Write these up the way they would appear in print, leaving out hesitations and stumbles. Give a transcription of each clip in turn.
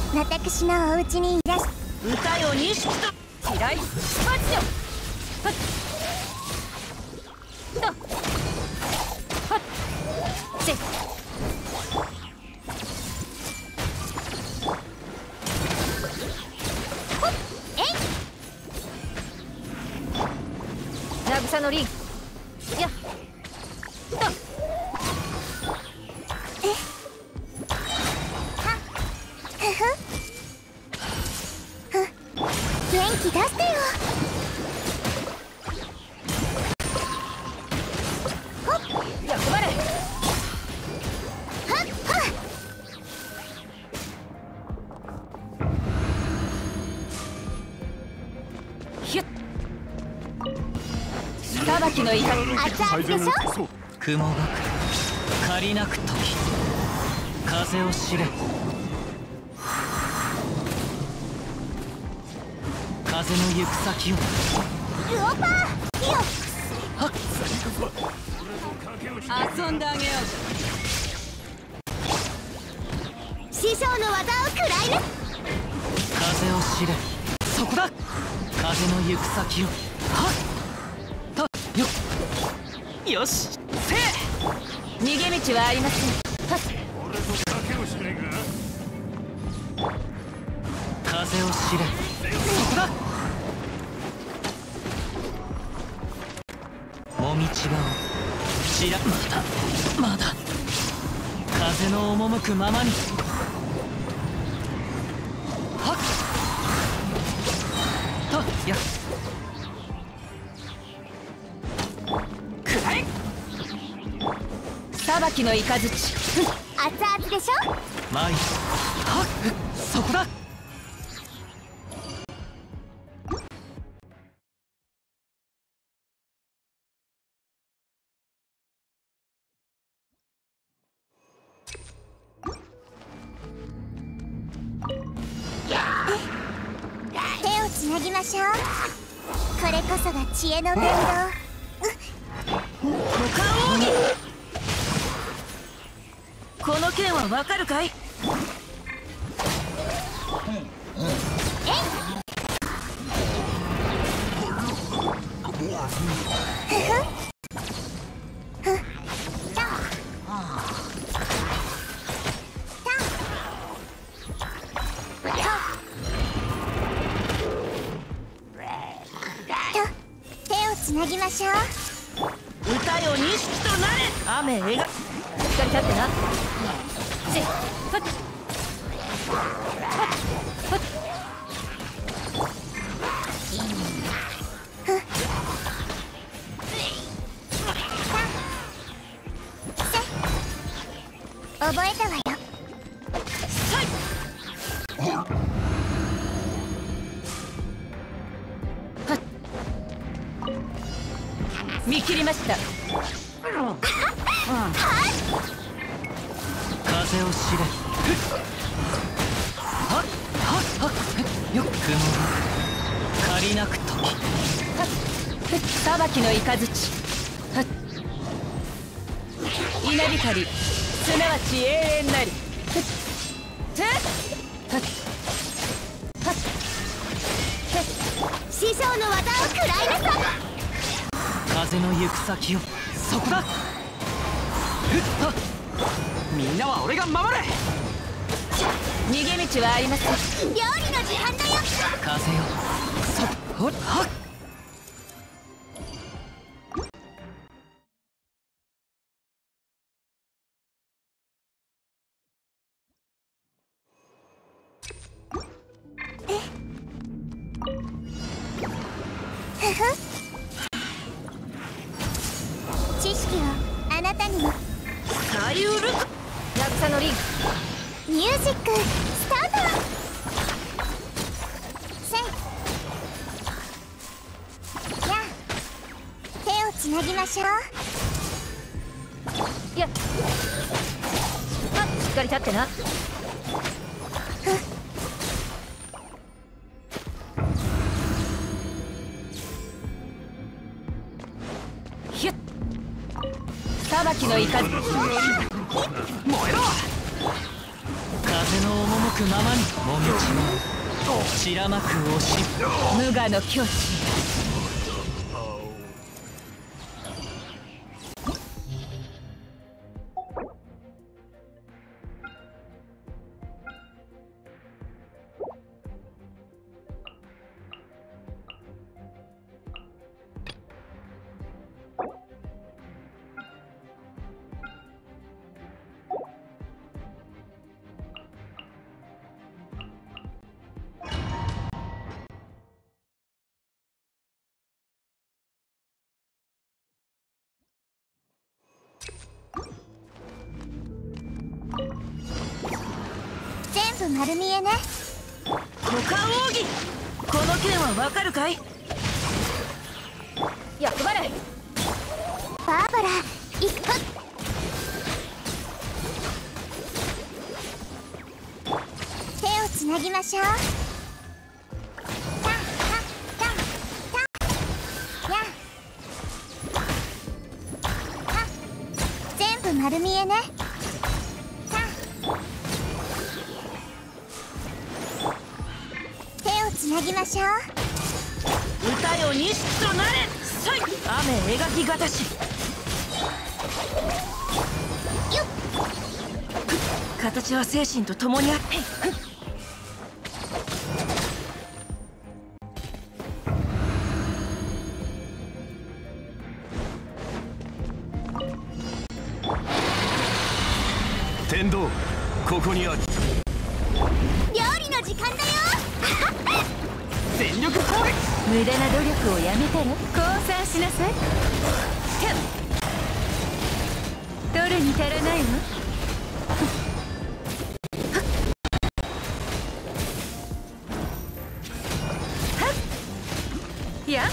私のお家にいらっしゃ歌よ錦と嫌いパチよはっとはっせっほっえい渚のリンやっと元気出してよ。 ほっやっばれはっはっひゅっ裁きの怒り熱々でしょ。 雲が借りなく時風を知れ風の行く先をルオパーよ遊んであげよう師匠の技を食らいぬ風を知れそこだ風の行く先をはっとよっよしせ逃げ道はありませんはっ風を知れそこだもみちがを知らまだ風の赴くままにはっとやくらえ裁きの雷熱々でしょ。 前はっそこだ手をつなぎましょう。これこそが知恵の伝道。 股間王にこの件はわかるかい手をつなぎましょう。 歌よ錦となれ雨描しっかり立ってなせっはっはっはっ覚えたわよ。 さいはっ見切りました風を知れはっはっはっよっ雲が借りなく時はっ裁きの雷はっ稲光すなわち永遠なりはっはっはっ師匠の技を食らいなさい。 風の行く先をそこだみんなは俺が守れ逃げ道はありません料理の時間だよ。 風よそほっはっ知識をあなたにも。 サリウル渚のリンミュージックスタート。せいやあ手をつなぎましょう。 いやはっしっかり立ってなひゅっ裁きの雷燃えろ風の赴くくままにもみちまう散らまく押し無我の境地。 全部丸見えね。 股間奥義、この剣はわかるかい？役払い。 バーバラ一歩。手をつなぎましょう。タンタンタンタンやタン。全部丸見えね。タン。手をつなぎましょう。 歌よ錦となれ。さい。雨描きがたし。 よっ。 形は精神と共にあって。 天道、ここにある。 料理の時間だよ。 全力攻撃。 無駄な努力をやめたら降参しなさい。取るに足らないわ。いや、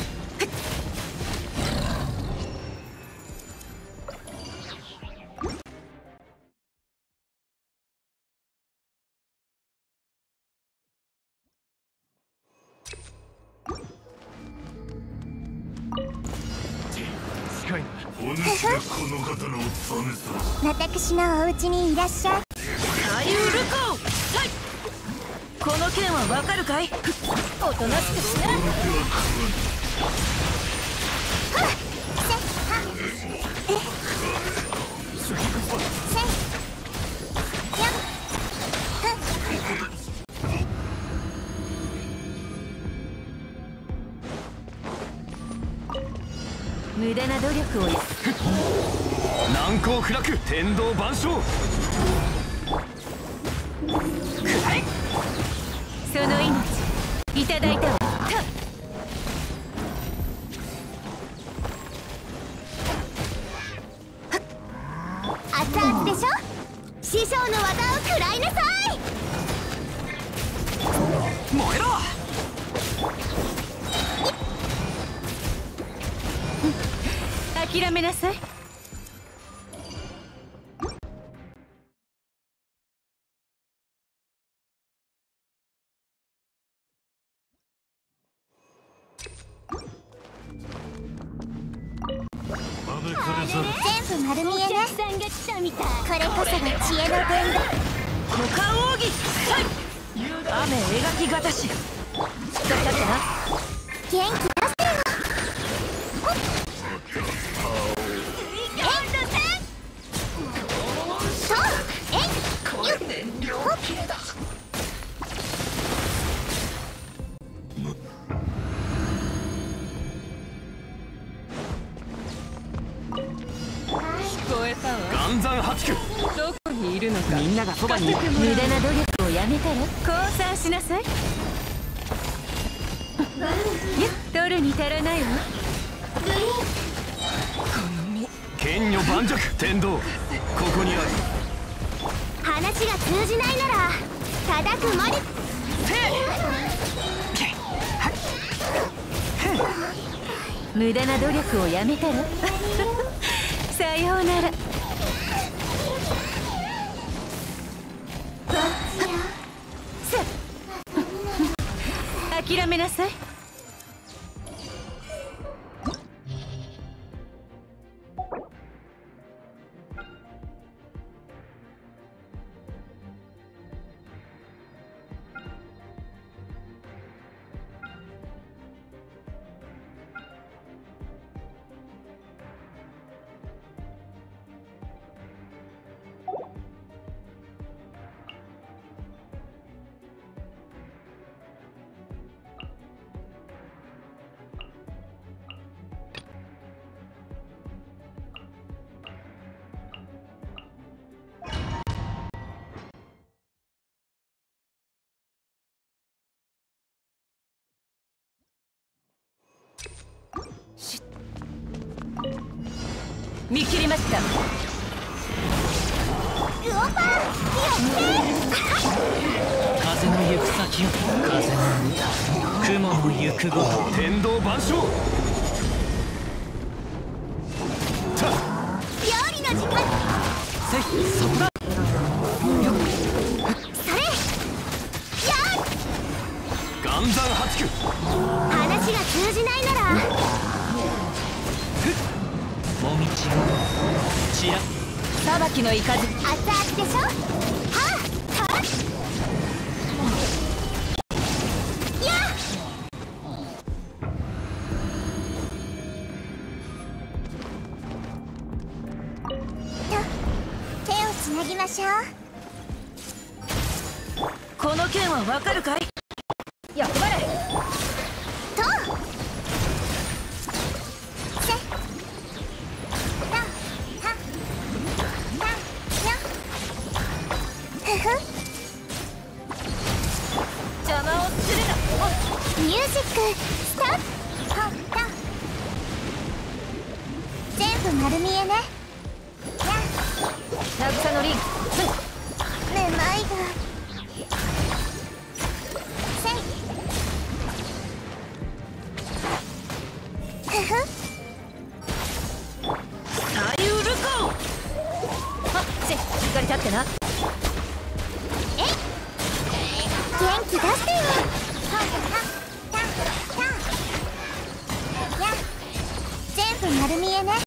近いな。 お主がこの刀を試さ。 私のお家にいらっしゃい。 海遊ルコー。さい。この剣はわかるかい？おとなしくしな。無駄な努力をや。 難攻不落。天道万象。 その命いただいたわ。 熱々でしょ。師匠の技を食らいなさい。 燃えろ。 諦めなさい。 全部丸見えね。これこそが知恵の伝だ。 股間奥義。さい。雨描きがたし。しっかり立ってな。 元気出してるの。 岩山八九。 どこにいるのか。 みんながそばにいる。 無駄な努力をやめたら降参しなさい。いや、取るに足らないわ。 剣女盤石。天道、ここにある。 話が通じないなら叩くまで。 無駄な努力をやめたらさようなら。諦めなさい。 見切りました。 ウオパー風の行く先を風の雲の行くごと天道万象。 料理の時間。 せいそこだ。 それやー岩山八九。 話が通じないならもみちがちら裁きの雷。 熱々でしょ。はあはあやっ手をつなぎましょう。 この件はわかるかい。やっぱれ。 とせたはたよふふ邪魔をするな。 ミュージックスタート。はた全部丸見えね。や渚のリング。 めまいがせいふふ左右ルコー。はっせしっかり立ってな。 えい元気出してよ。はたや全部丸見えね。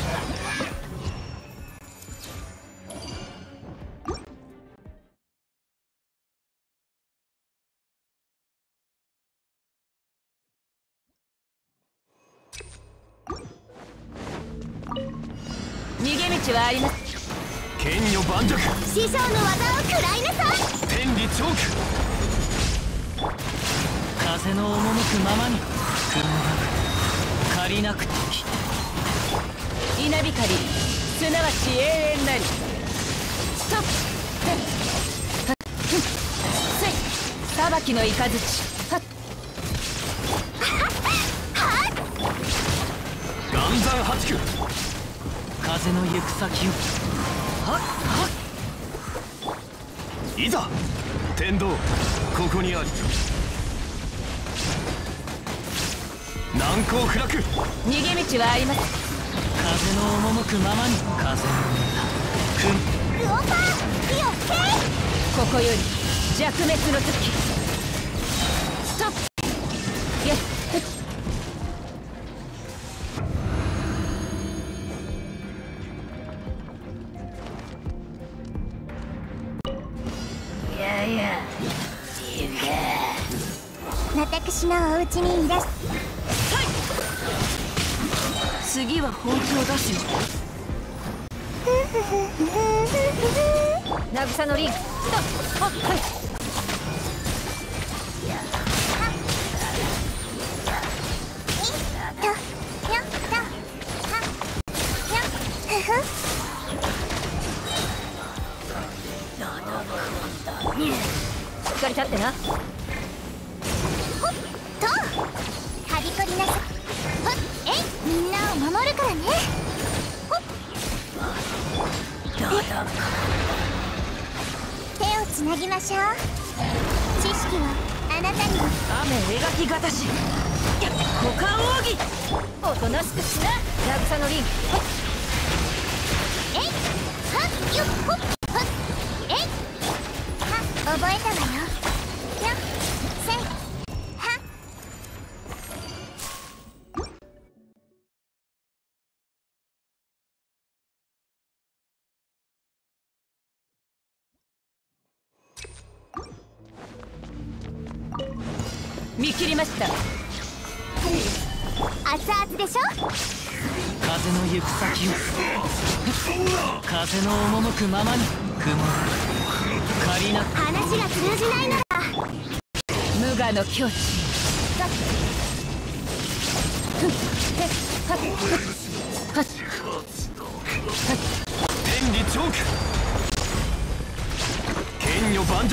逃げ道はあります。 剣女盤石。 師匠の技を食らいなさい。 天理チョーク。 風の赴くままに雲が借りなく時稲光すなわち永遠なり。ストップ。せい裁きの雷。はっ岩山八九。 風の行く先をはっはっいざ天道ここにあり。難攻不落。 逃げ道はあります。 風の赴くままに風の雲ウオパー火をけここより弱滅の時。ストップ。やっ私のお家にいらっ次は本気を出すよ。渚のリング。ストップ。はっはい。 とよっとはよっふふしっかり立ってな。 ほっとはびこりなさほっえいみんなを守るからね。ほっ手をつなぎましょう。知識はあなたにも。 雨描きがたし。やっ股間奥義。おとなしくしな。渚のリング。 えいはっよっほっほっえいは覚えたわよ。よっせいは見切りました。 熱々でしょ。 風の行く先を風の赴くままに雲が借りなく話が通じないなら無我の境地。 天理チョーク。剣女盤石。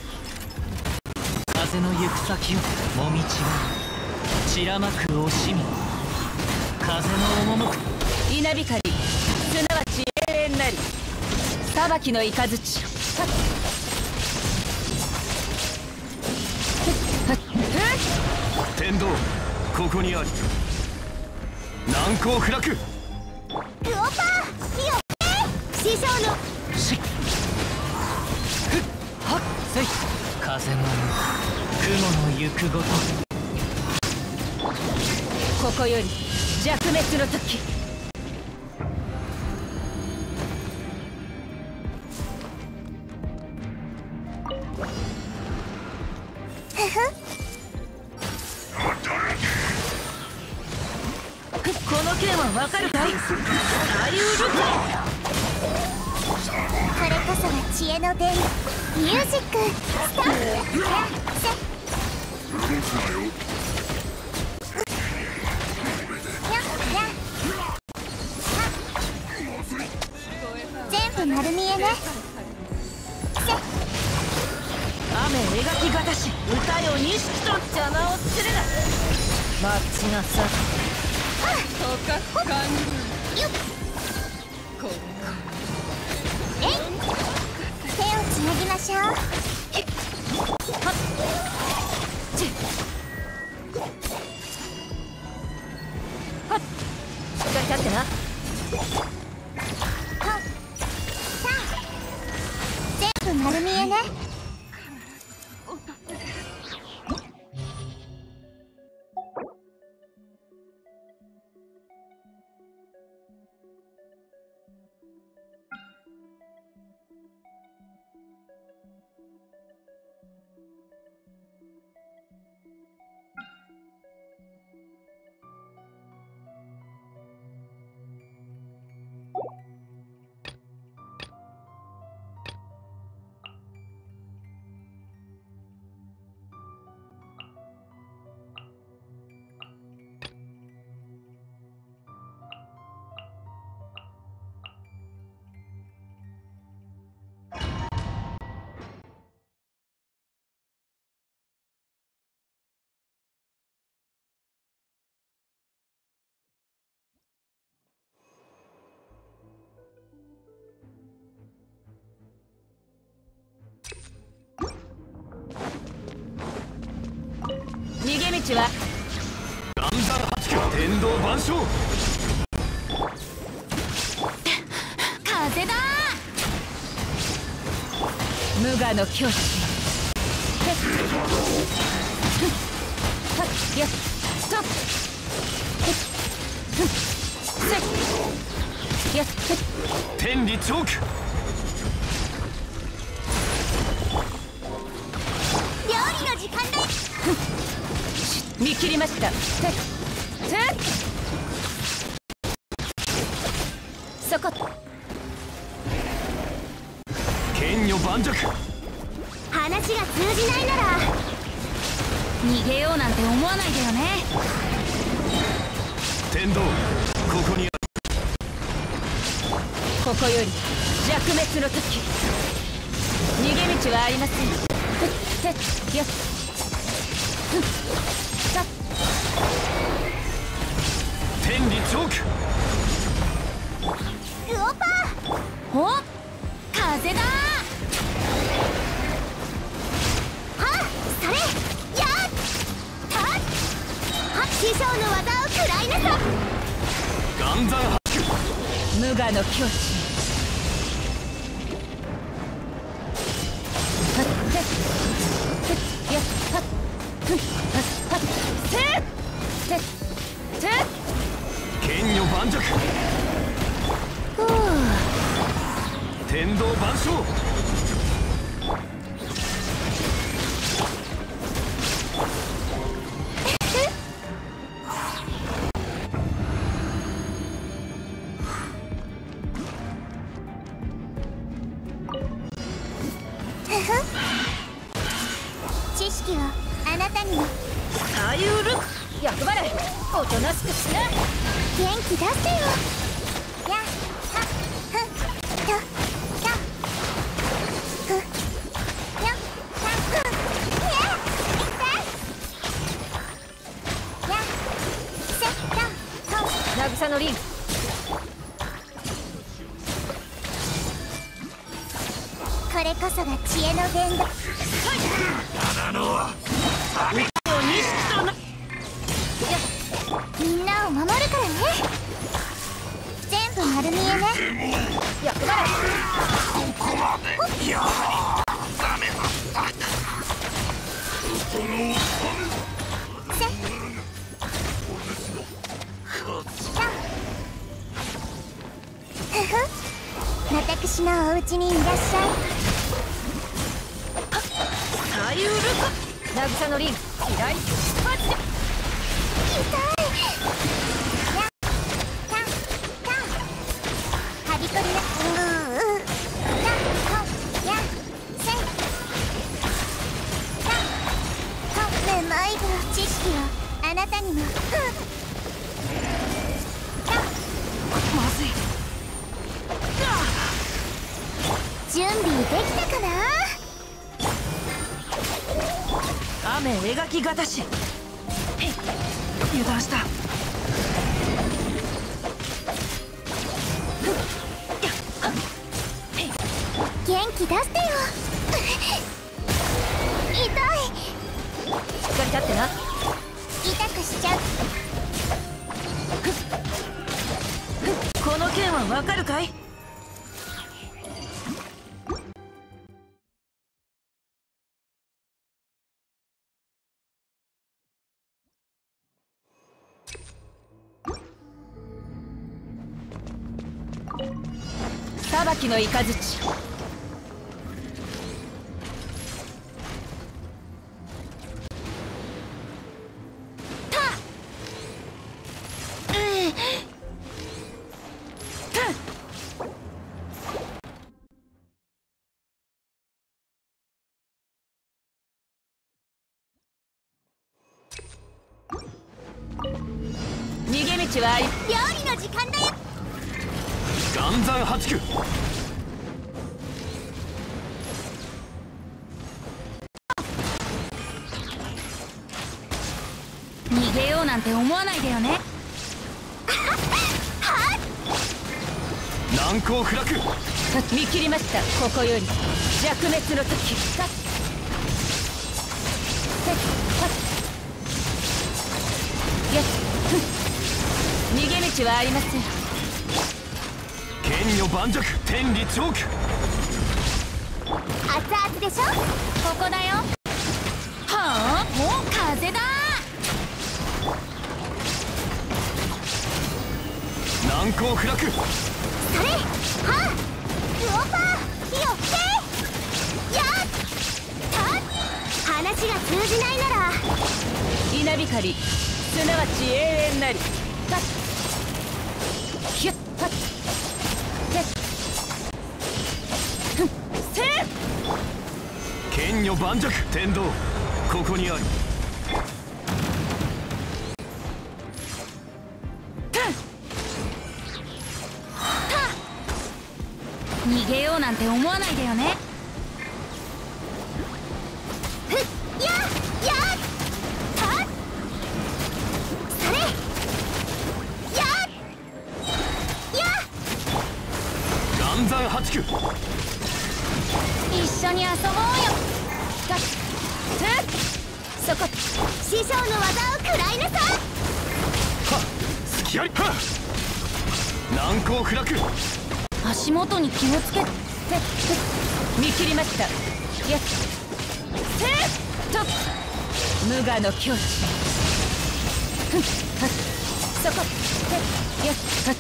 風の行く先をもみちが散らまく惜しみ風の赴く稲光すなわえる。裁きの雷。 天道ここにあり。難攻不落。 ウオパーよっ師匠のしっはっせい。風の雲の行くごと。 ここより弱滅の時。この剣はわかるかい？アリウルカ。 これこそが知恵の伝。ミュージックスタート。全部丸見えね。 雨描きがたし歌よ錦と邪魔をするな。待ちなさい。とかかんよっえい手をつなぎましょう。 はっちはっしっかり立ってな。 はっさあ全部丸見えね。 逃げ道は断山八九天道万象。 風だ無我の境地。はっやっストップ。せいやっ天理チョーク。 料理の時間だ。 見切りました。そこ。 剣女盤石。 話が通じないなら逃げようなんて思わないでよね。 天道ここにあここより弱滅の時。逃げ道はありません。やっさっ天理チョーク。 ウオパーお風だはっそれやったはっ師匠の技を食らいなさ。 断山八九。 無我の境地。やっはっはっ剣女盤石。天道万象。 知識をあなたにもあゆる役払いおとなしくしな。 元気出してよ。やはっふっとやふやはっふやいってやせっとと渚のリン然だ。みんなを守るからね。全部丸見えね。やっぱりここまで。いやダメだった。そのせっふふ、私のお家にいらっしゃい。 サイウルカ渚のリン左パチ。 痛い。やたたはびこりな。やほやせたとめまいぶ知識をあなたにも。 まずい。 準備できたかな。 雨描きがたし。 油断した。 元気出してよ。痛い。 しっかり立ってな。 痛くしちゃう。 この件はわかるかい？裁きの雷。逃げ道はあり。 料理の時間だよ。 岩山八九。 逃げようなんて思わないでよね。 難攻不落。 見切りました。ここより弱滅の時。逃げ道はありません。 剣女盤石天理チョーク。 熱々でしょ。ここだよ。 はあ、もう風だ。 難攻不落。 それはあウオパー火を吹け。やった話が通じないなら稲光すなわち永遠なり。パッヒュッパッヘッフンせー。 剣女盤石天道ここにある。 逃げようなんて思わないでよね。 ふっやったそれや岩山八九。 一緒に遊ぼうよ。ガッそこ。 師匠の技を食らいなさい。 はっ隙あり。はっ難攻不落。 足元に気をつけて。見切りました。やっせーっと無我の境地。ふんはっそこ。やっはっ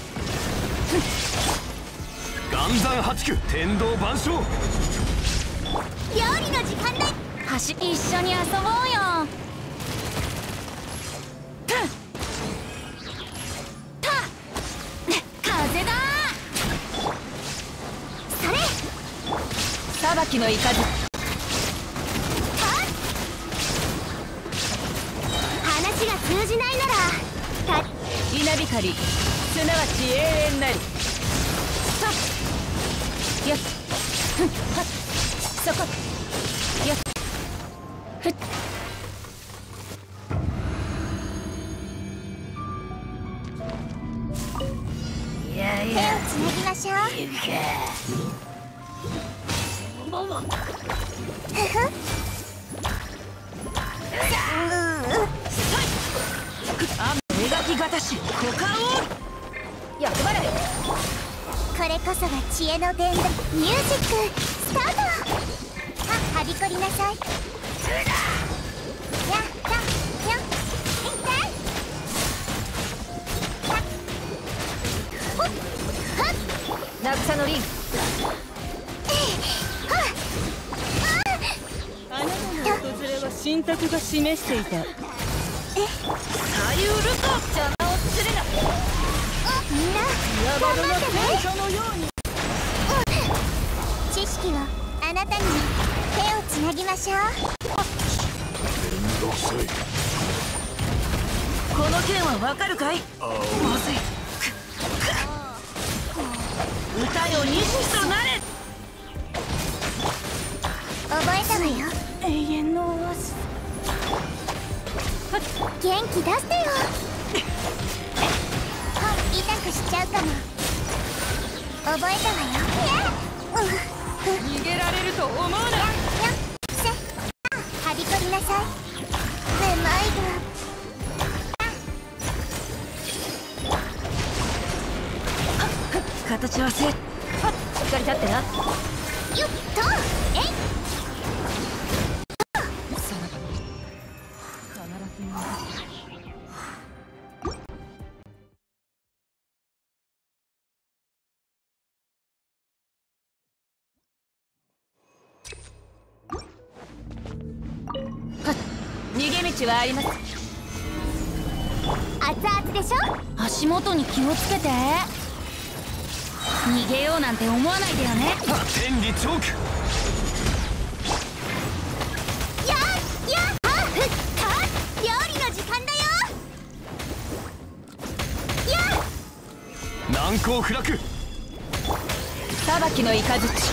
岩山八九天道万象。 料理の時間だ。 一緒に遊ぼうよ。風だ。 それ裁きの雷。 話が通じないなら稲光すなわち永遠なり。さっやっふんはっそこ。やっふっいやい手をやつなぎましょう。 こそが知恵の伝道。ミュージックスタート。はびこりなさい。やったよっいってほっはっ渚のリン、あなたの訪れは神託が示していた。さゆると邪魔をするな。 みんな頑張ってね。 戦車のように。 知識をあなたに手をつなぎましょう。 めんどくさい。 この件はわかるかい？まずい。歌よ忍士となれ。 覚えたわよ。 永遠のオアシス。 元気出してよ。痛くしちゃうかも。覚えたわよ。 逃げられると思うな。 はびこりなさい。めまいが形はせ。しっかり立ってな。 よっとえい。 さらば必ず逃げる。逃げ道はあります。 熱々でしょ。 足元に気をつけて。逃げようなんて思わないでよね。 天理チョーク。 や料理の時間だよ。 難攻不落。 裁きの雷。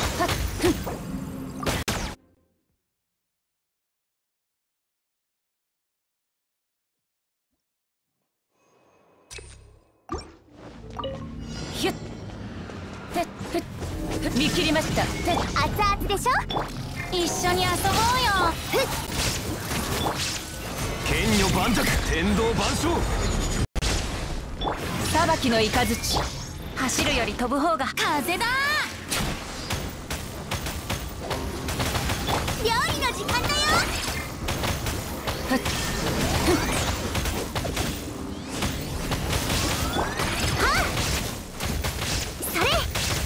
ひゅっ見切りました。 熱々でしょ。 一緒に遊ぼうよ。 剣女盤石。天道万象。 裁きの雷。走るより飛ぶ方が風だ。 料理の時間だよ。それ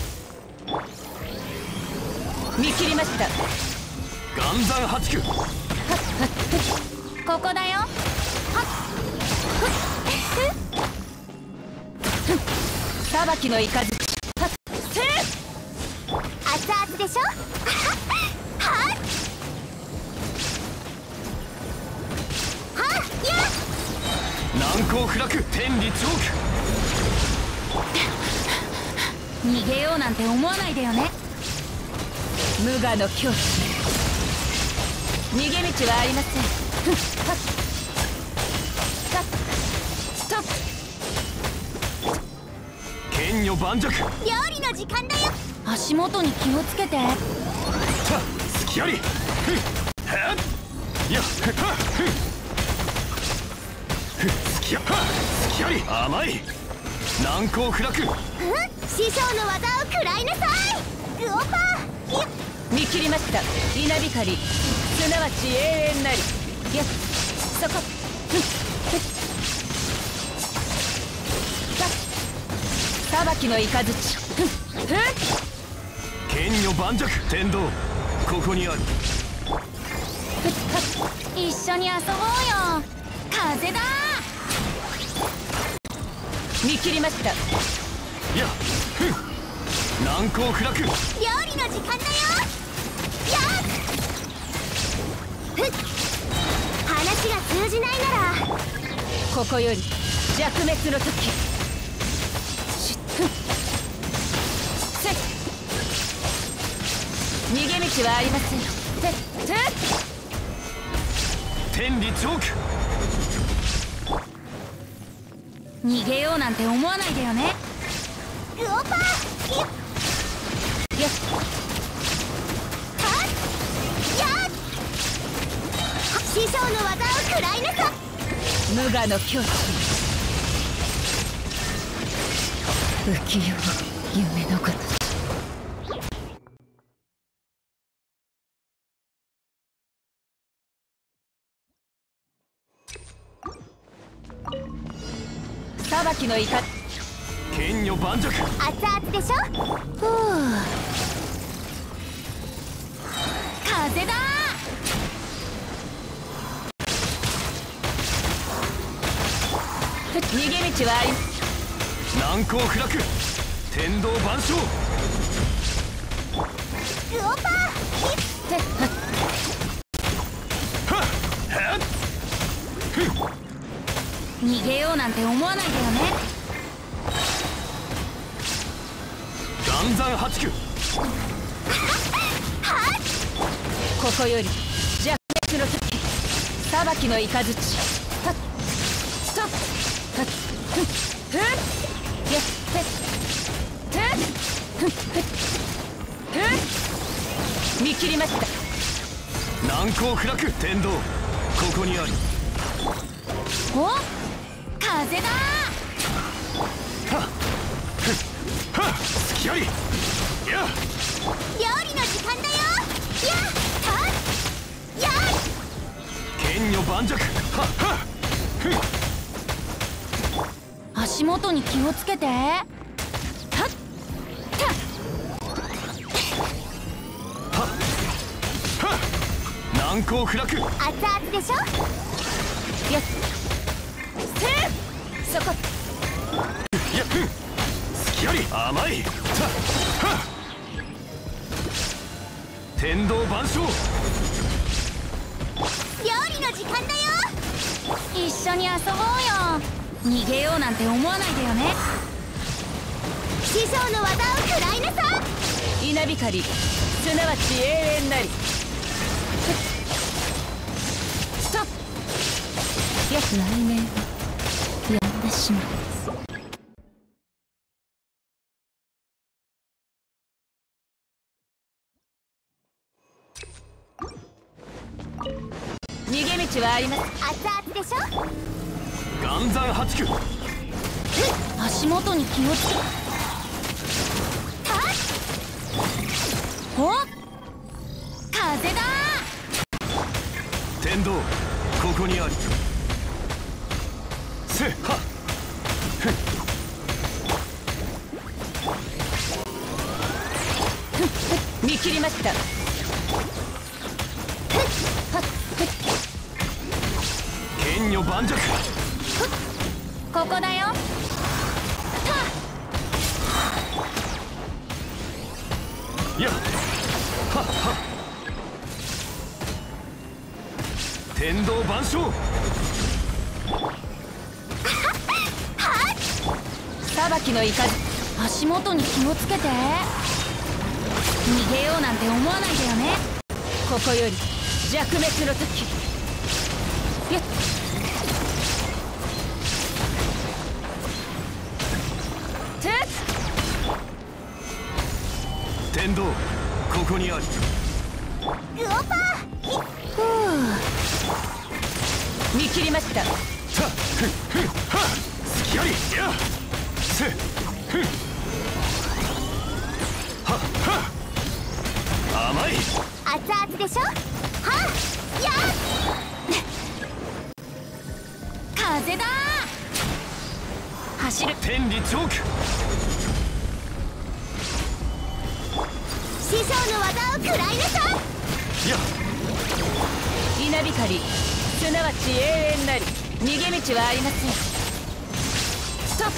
見切りました。 岩山八九。 ここだよ。裁きの雷。 熱々でしょ。 難攻不落。天理チョー逃げようなんて思わないでよね。無我の境地。逃げ道はありません。ストップ。 ク。剣女盤石。 料理の時間だよ。 足元に気をつけて。 隙あり。ふっはっやっはっふっ隙あり。甘い。難攻不落。 師匠の技を食らいなさい。グオパー。 見切りました。稲光すなわち永遠なり。やっそこ。裁きの雷。 剣女盤石。天道ここにある。 一緒に遊ぼうよ。風だ。見切りました。 やっふん難攻不落。 料理の時間だよ。話が通じないならここより弱滅の時。せっ逃げ道はありません。 天理チョーク。 逃げようなんて思わないでよね。 グオパー。 よっ師匠の技を食らいなさい。 無我の境地。不器用夢のごとし。 裁きのいか剣女盤石。 熱々でしょ。風だ。 逃げ道はあり難攻不落。天道万象。 ウオパはっはっふっ。 逃げようなんて思わないでよね。 岩山八九。 ここより弱滅の時裁きの雷。はっストップ。はっふっふっやっふっふっふっふっ見切りました。 難攻不落。天道ここにあり。 お風だ。 はっふっはっ隙あり。やっ料理の時間だよ。やっはっやっ剣女盤石。はっはっふっ。 足元に気をつけて。はっ難攻不落。 熱々でしょ。 やっそこいや隙あり。甘い。はっ天道万象。 料理の時間だよ。 一緒に遊ぼうよ。逃げようなんて思わないでよね。 師匠の技を食らいなさ。 稲光すなわち永遠なり。ストップ。や来年はやんでしまう。逃げ道はあります。 熱々でしょ。 岩山八九。 足元に気をつけ。お風だ。 天道ここにあり。せっはっふっ。 見切りました。 剣女盤石。 ここだよ。 やっはっはっ。天道万象。 裁きの雷。足元に気をつけて。逃げようなんて思わないでよね。ここより弱滅の時。やっ天道ここにあり。 ウオパ見切りました。 たっふっふっはっ隙あり。やっせっふっはっはっ甘い。 熱々でしょ。はっやっ風だ。走る。 天理チョーク。 師匠の技を食らいなさ。 やっ稲光すなわち永遠なり。逃げ道はありません。ストップ。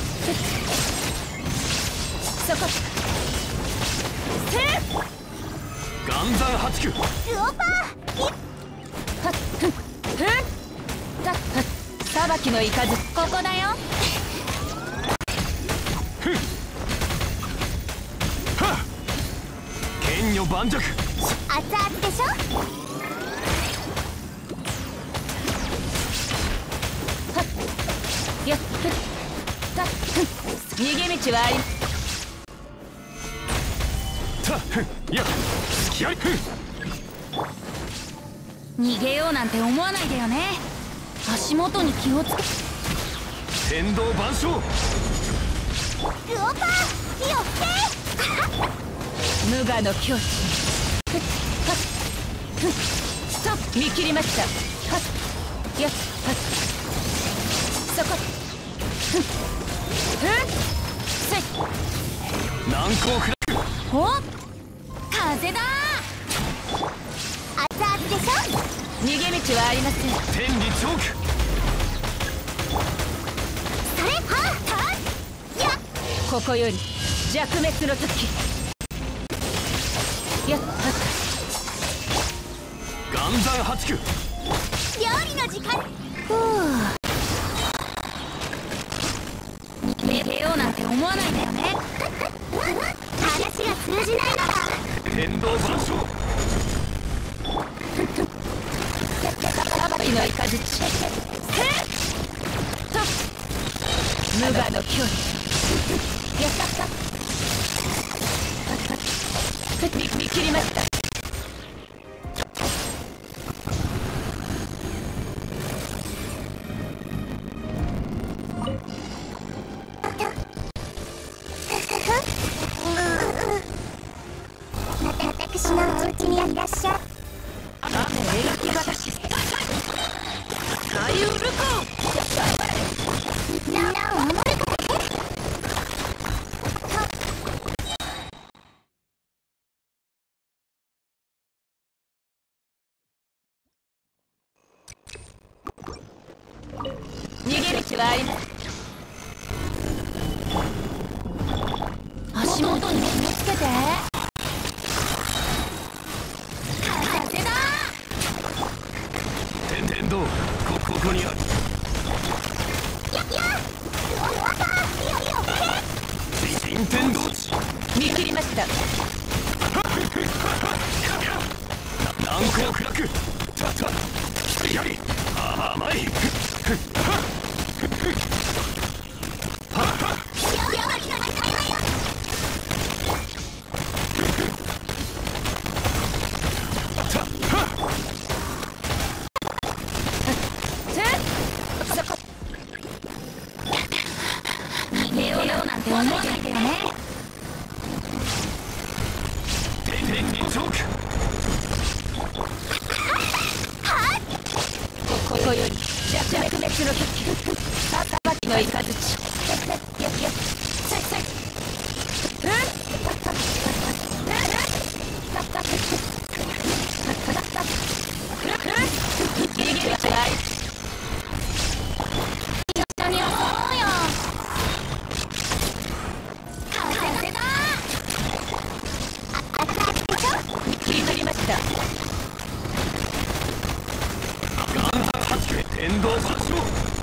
そこセーフ。 岩山八九。 ウオパはっふっふったっはっ裁きの雷。ここだよ。 ふっはっ剣女盤石。 熱々でしょ。 やっふったっふっ逃げ道はあり。 たっふっやっ隙あり。ふっ逃げようなんて思わないでよね。足元に気をつけ。 天道万象。 ウオパよって無我の境地。ふっはっふっストップ。見切りました。はっやっはっそこ難攻不落。 お風だ。 熱々でしょ。 逃げ道はありません。 天理チョーク。 それはっやっここより弱滅の時。やっ岩山八九。 料理の時間。 逃げようなんて思わないんだよね。 話が通じないなら天道万象。 裁きの雷。無我の境地。やった。見切りました。 私のお家にいらっしゃい。 雨描き私。さゆるこ。 みんなを守るからね。 逃げ道はあります。足元に気をつけて。風だ。 天道、ここにある。新天道地。 見切りました。 難攻不落。一人やり甘い。 逃げようなんて思わないでよね。 天理チョーク。 ここより弱滅の時。裁きの雷。逃げ道はあり。一緒に遊ぼうよ。風だ。切り取りました。 天道万象。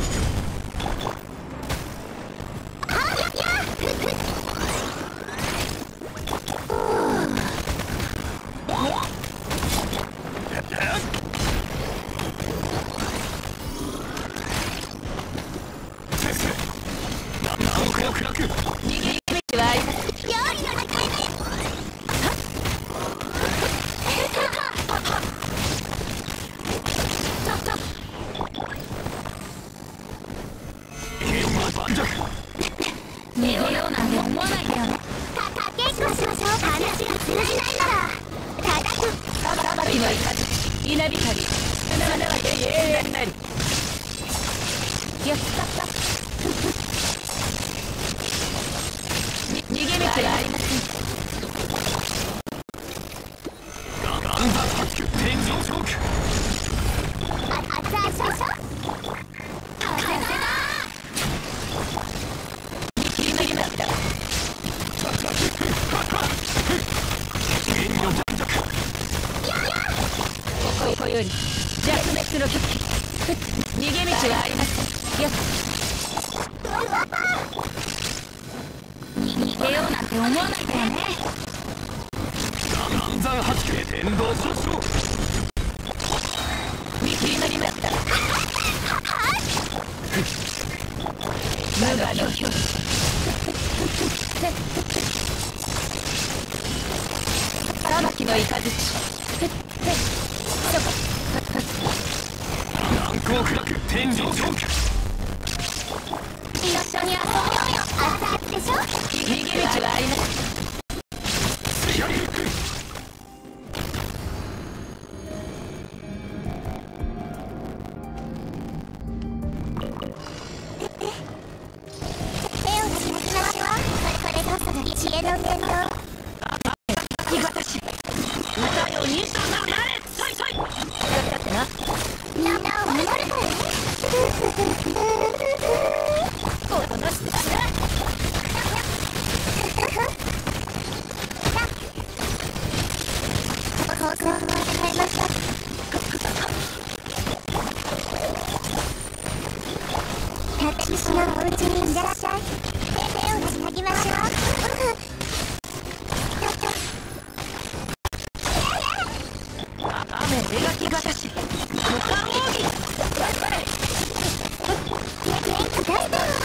難攻不落。 逃げ道はあります。 料理の時間ね。 逃げようなんて思わないでよね。 かけっこしましょう。話が通じないなら叩く。 裁きの雷。稲光。七わけ永遠なり。やった。逃げ道はありません。 岩山八九。天理チョーク。 熱々少々。風だ。 切りました。 遠慮盤石。 ここより弱滅の時。逃げ道はありません。やっ逃げようなんて思わないでよね。 岩山八九。天道万象。 見切りました。無我の境地。裁きの雷。 難攻不落。天理チョーク。 一緒に遊ぼうよ。熱々でしょ。 逃げ道はあります。 やり。 お家にいらっしゃい。手をつなぎましょう。 雨描きがたし無冠奥義頑張れ。 元気出してよ。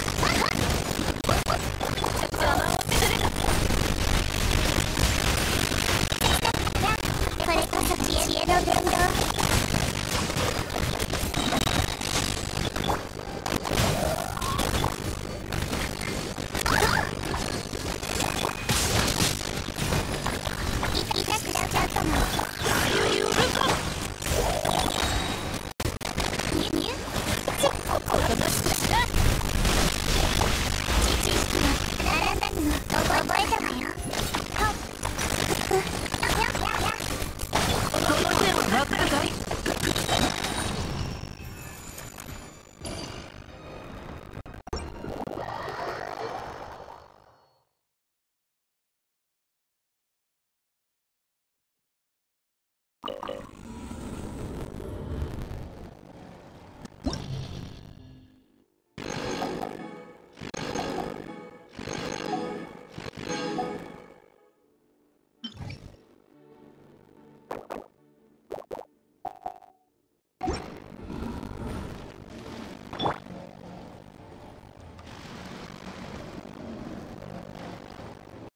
邪魔をしてくれた。 これこそ知恵の伝道。痛くしちゃったの。知識は並んだの覚えたわよ。 この手をわかるかい。